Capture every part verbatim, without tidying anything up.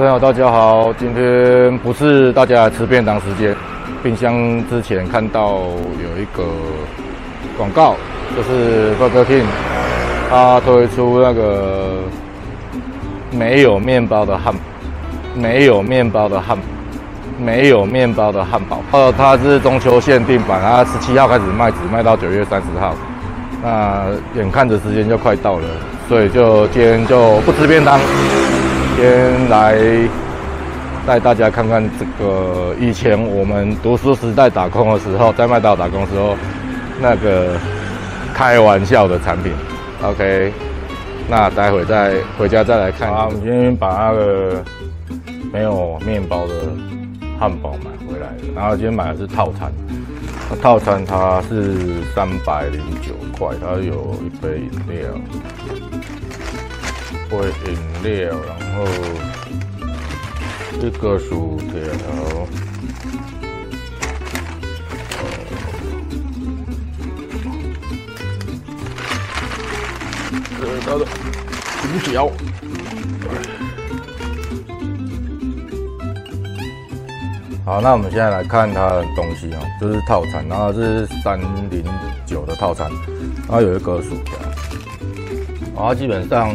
友，大家好，今天不是大家来吃便当时间。冰箱之前看到有一个广告，就是 Burger King， 它推出那个没有面包的汉，没有面包的汉，没有面包的汉堡。呃，它是中秋限定版，它十七号开始卖，只卖到九月三十号。那眼看着时间就快到了，所以就今天就不吃便当。先来带大家看看这个以前我们读书时代打工的时候，在麦当劳打工的时候那个开玩笑的产品。OK， 那待会再回家再来看。好，我们今天把那个没有面包的汉堡买回来了，然后今天买的是套餐。那套餐它是三百零九块，它有一杯饮料。杯饮料，然后一个薯条，呃，它的薯条。好，那我们现在来看它的东西哦，这是套餐，然后这是三零九的套餐，然后有一个薯条，然后基本上。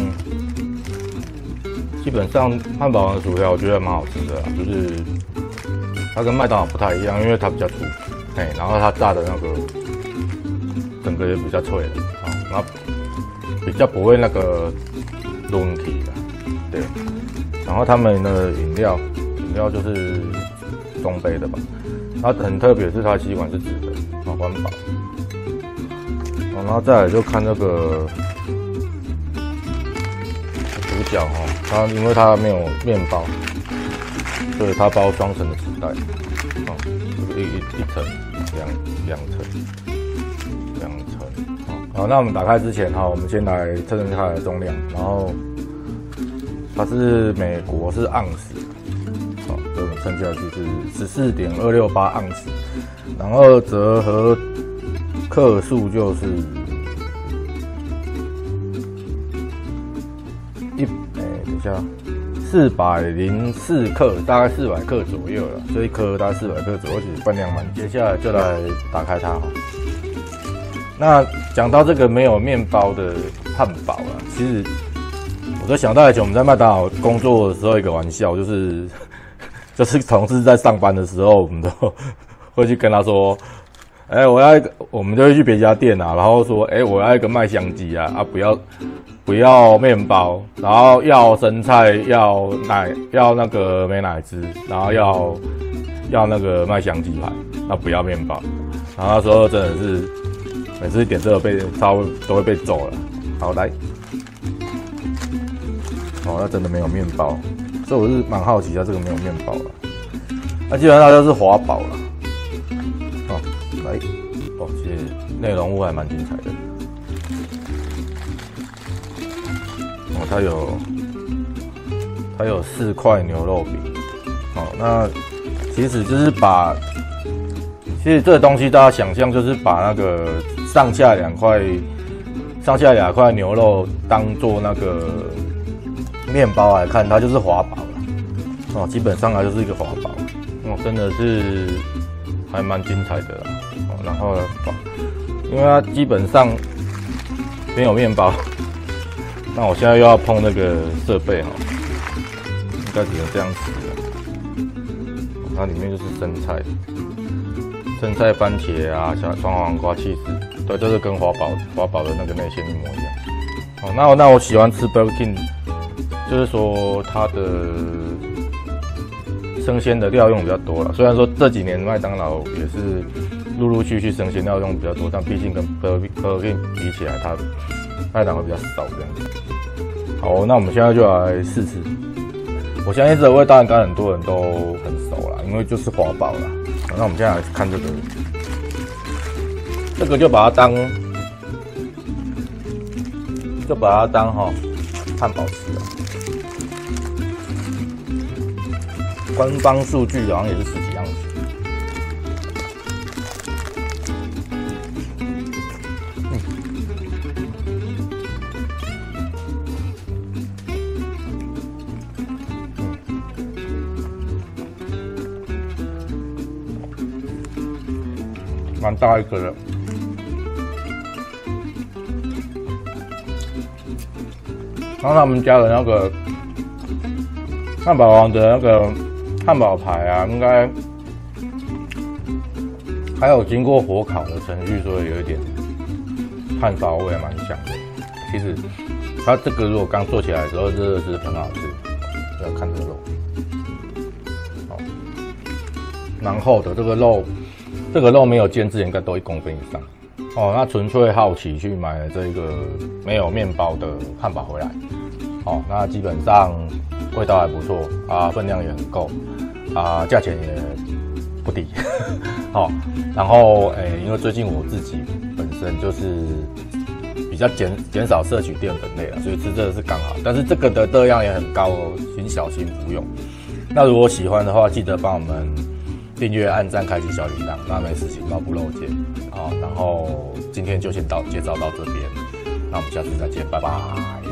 基本上汉堡王的薯条我觉得蛮好吃的啦，就是它跟麦当劳不太一样，因为它比较粗，哎，然后它炸的那个整个也比较脆的啊，然后比较不会那个抡起的，对。然后他们的饮料，饮料就是中杯的吧，它很特别，是它吸管是纸的，啊，环保。然后再来就看那个主角哈。它因为它没有面包，所以它包双层的纸袋，哦，这个一一一层、两两层、两层，好，那我们打开之前哈，我们先来测测它的重量，然后它是美国是盎司，好，所以我们称下去是十四点二六八盎司，然后折合克数就是。四百零四克，大概四百克左右了，这一颗大概四百克左右，其实分量蛮。接下来就来打开它哈。那讲到这个没有面包的汉堡啊，其实我就想到以前我们在麦当劳工作的时候一个玩笑，就是就是同事在上班的时候，我们都会去跟他说，哎、欸，我要一个，我们就会去别家店啊，然后说，哎、欸，我要一个麦香鸡啊，啊，不要。不要面包，然后要生菜，要奶，要那个美乃滋，然后要要那个麦香鸡排，那不要面包。然后那时候真的是每次点这个被超都会被揍了。好来，哦，那真的没有面包，所以我是蛮好奇它这个没有面包了。那基本上它就是华堡了。哦，来，哦，其实内容物还蛮精彩的。哦，它有它有四块牛肉饼，哦，那其实就是把，其实这个东西大家想象就是把那个上下两块上下两块牛肉当做那个面包来看，它就是华堡了，哦，基本上它就是一个华堡，哦，真的是还蛮精彩的啦，哦，然后因为它基本上没有面包。那我现在又要碰那个设备哈，应该只能这样吃了。它里面就是生菜、生菜、番茄啊，小双黄瓜、起司，对，就是跟华堡华堡的那个内馅一模一样。哦，那我那我喜欢吃 Burger King， 就是说它的生鲜的料用比较多了。虽然说这几年麦当劳也是陆陆续续生鲜料用比较多，但毕竟跟 Burger King 比起来，它麦当劳比较少这样子。好，那我们现在就来试吃。我相信这个味道应该很多人都很熟啦，因为就是华堡啦。好，那我们现在来看这个，这个就把它当，就把它当哈汉堡吃啊。官方数据好像也是十几样子。 蛮大一个的。然后他们家的那个汉堡王的那个汉堡排啊，应该还有经过火烤的程序，所以有一点炭烧味，蛮香的。其实它这个如果刚做起来的时候，真的是很好吃。要看这个肉，好，蛮厚的。这个肉，这个肉没有煎之前应该都一公分以上。哦，那纯粹好奇去买了这个没有面包的汉堡回来。哦，那基本上味道还不错啊，分量也很够啊，价钱也不低。好、哦，然后诶、欸，因为最近我自己本身就是比较减减少摄取淀粉类了，所以吃这个是刚好。但是这个的热量也很高哦，请小心服用。那如果喜欢的话，记得帮我们订阅、按赞、开启小铃铛，那没事情报不漏接。好，然后今天就先到介绍到这边，那我们下次再见，拜拜。